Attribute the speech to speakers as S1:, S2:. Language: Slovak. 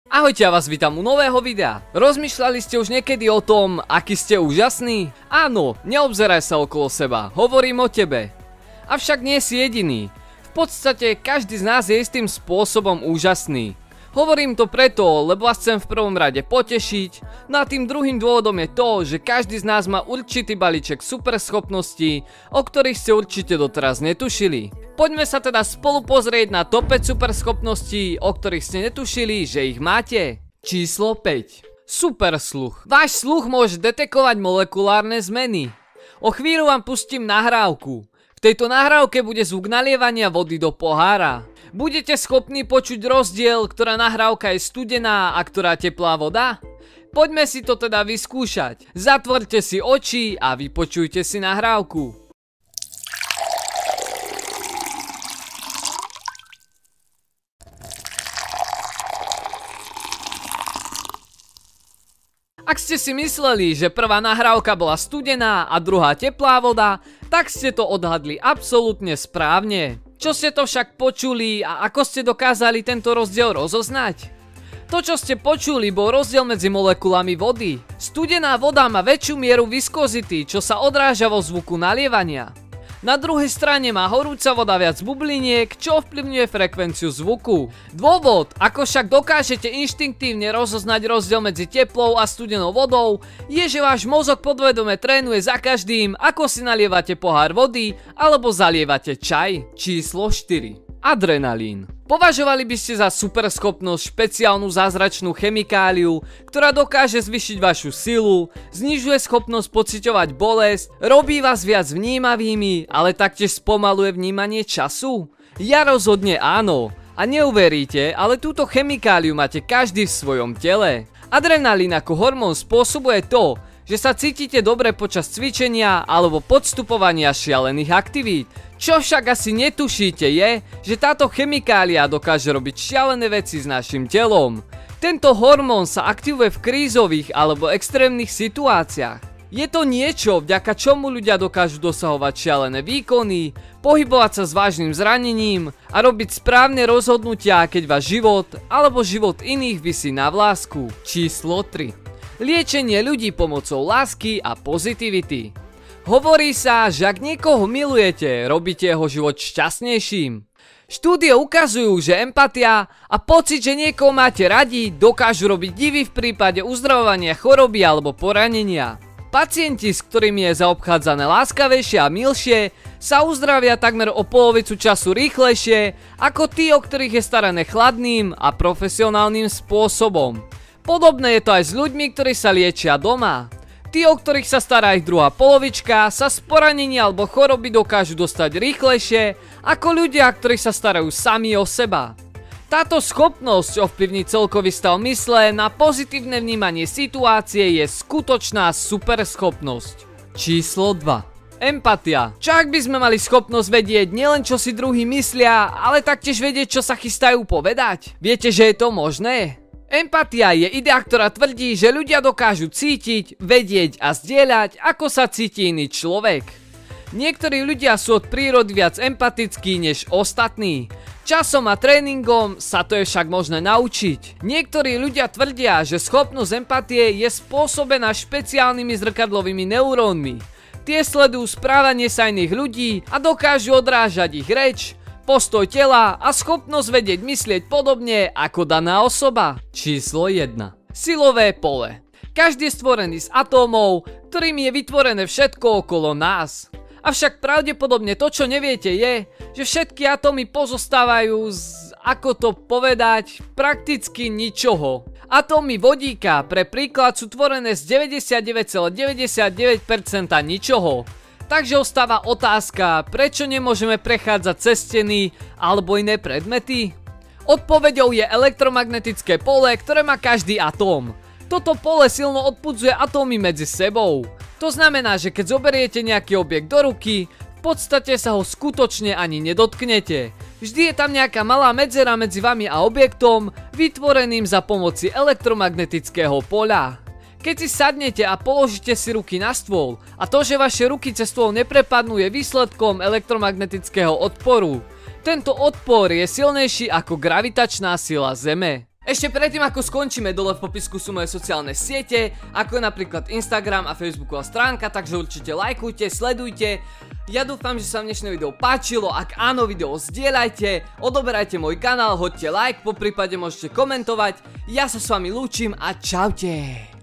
S1: Ahojte, ja vás vítam u nového videa. Rozmýšľali ste už niekedy o tom, aký ste úžasní? Áno, neobzeraj sa okolo seba, hovorím o tebe. Avšak nie si jediný. V podstate každý z nás je istým spôsobom úžasný. Hovorím to preto, lebo vás chcem v prvom rade potešiť, no a tým druhým dôvodom je to, že každý z nás má určitý balíček superschopností, o ktorých ste určite doteraz netušili. Poďme sa teda spolu pozrieť na top 5 superschopností, o ktorých ste netušili, že ich máte. Číslo 5. Supersluch. Váš sluch môže detekovať molekulárne zmeny. O chvíľu vám pustím nahrávku. V tejto nahrávke bude zvuk nalievania vody do pohára. Budete schopní počuť rozdiel, ktorá nahrávka je studená a ktorá teplá voda? Poďme si to teda vyskúšať. Zatvorte si oči a vypočujte si nahrávku. Ak ste si mysleli, že prvá nahrávka bola studená a druhá teplá voda, tak ste to odhadli absolútne správne. Čo ste to však počuli a ako ste dokázali tento rozdiel rozoznať? To, čo ste počuli, bol rozdiel medzi molekulami vody. Studená voda má väčšiu mieru viskozity, čo sa odráža vo zvuku nalievania. Na druhej strane má horúca voda viac bubliniek, čo ovplyvňuje frekvenciu zvuku. Dôvod, ako však dokážete inštinktívne rozoznať rozdiel medzi teplou a studenou vodou, je, že váš mozog podvedome trénuje za každým, ako si nalievate pohár vody alebo zalievate čaj. Číslo 4. Adrenalín. Považovali by ste za superschopnosť špeciálnu zázračnú chemikáliu, ktorá dokáže zvýšiť vašu silu, znižuje schopnosť pociťovať bolesť, robí vás viac vnímavými, ale taktiež spomaluje vnímanie času? Ja rozhodne áno. A neuveríte, ale túto chemikáliu máte každý v svojom tele. Adrenalín ako hormón spôsobuje to, že sa cítite dobre počas cvičenia alebo podstupovania šialených aktivít. Čo však asi netušíte je, že táto chemikália dokáže robiť šialené veci s našim telom. Tento hormón sa aktivuje v krízových alebo extrémnych situáciách. Je to niečo, vďaka čomu ľudia dokážu dosahovať šialené výkony, pohybovať sa s vážnym zranením a robiť správne rozhodnutia, keď váš život alebo život iných visí na vlásku. Číslo 3. Liečenie ľudí pomocou lásky a pozitivity. Hovorí sa, že ak niekoho milujete, robíte jeho život šťastnejším. Štúdie ukazujú, že empatia a pocit, že niekoho máte radi, dokážu robiť divy v prípade uzdravovania choroby alebo poranenia. Pacienti, s ktorými je zaobchádzané láskavejšie a milšie, sa uzdravia takmer o polovicu času rýchlejšie ako tí, o ktorých je starané chladným a profesionálnym spôsobom. Podobné je to aj s ľuďmi, ktorí sa liečia doma. Tí, o ktorých sa stará ich druhá polovička, sa z poranenia alebo choroby dokážu dostať rýchlejšie ako ľudia, ktorí sa starajú sami o seba. Táto schopnosť ovplyvniť celkový stav mysle na pozitívne vnímanie situácie je skutočná superschopnosť. Číslo 2. Empatia. Čo ak by sme mali schopnosť vedieť nielen čo si druhí myslia, ale taktiež vedieť čo sa chystajú povedať? Viete, že je to možné? Empatia je idea, ktorá tvrdí, že ľudia dokážu cítiť, vedieť a zdieľať, ako sa cíti iný človek. Niektorí ľudia sú od prírody viac empatickí než ostatní. Časom a tréningom sa to je však možné naučiť. Niektorí ľudia tvrdia, že schopnosť empatie je spôsobená špeciálnymi zrkadlovými neurónmi. Tie sledujú správanie sa iných ľudí a dokážu odrážať ich reč, postoj tela a schopnosť vedieť myslieť podobne ako daná osoba. Číslo 1. Silové pole. Každý je stvorený z atómov, ktorým je vytvorené všetko okolo nás. Avšak pravdepodobne to, čo neviete je, že všetky atómy pozostávajú z, ako to povedať, prakticky ničoho. Atómy vodíka pre príklad sú tvorené z 99,99% ničoho. Takže ostáva otázka, prečo nemôžeme prechádzať cez steny alebo iné predmety? Odpoveďou je elektromagnetické pole, ktoré má každý atóm. Toto pole silno odpudzuje atómy medzi sebou. To znamená, že keď zoberiete nejaký objekt do ruky, v podstate sa ho skutočne ani nedotknete. Vždy je tam nejaká malá medzera medzi vami a objektom, vytvoreným za pomoci elektromagnetického poľa. Keď si sadnete a položíte si ruky na stôl a to, že vaše ruky cez stôl neprepadnú, je výsledkom elektromagnetického odporu. Tento odpor je silnejší ako gravitačná sila Zeme. Ešte predtým ako skončíme, dole v popisku sú moje sociálne siete, ako je napríklad Instagram a Facebooková stránka, takže určite lajkujte, sledujte. Ja dúfam, že sa vám dnešné video páčilo, ak áno, video zdieľajte, odoberajte môj kanál, hoďte like, poprípade môžete komentovať. Ja sa s vami lúčim a čaute.